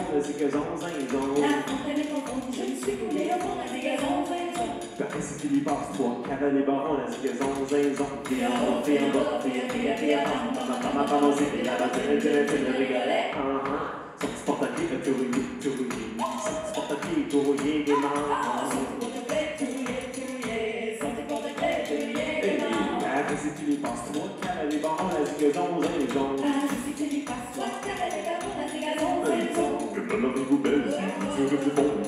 la zigazon, zinzon. La fontaine est profonde, je me suis coulé au fond de la zigazon, zinzon. Après si tu lui passes 3 cavales et barons, la zigazon, zinzon. Fais en bas, fais en bas, fais en bas, pam, c'est la bataille, le rigolet. Son petit porte-à-pied est tout rouillé. Son petit porte-à-pied est tout rouillé, des mains. Son petit porte-clés, son petit porte-clés, des mains. Après si tu lui passes 3 cavales et barons, la zigazon, zinzon. Si tu lui passes 3 cavales et barons, la zigazon, zinzon. Que me l'avez-vous belle, si vous êtes bon.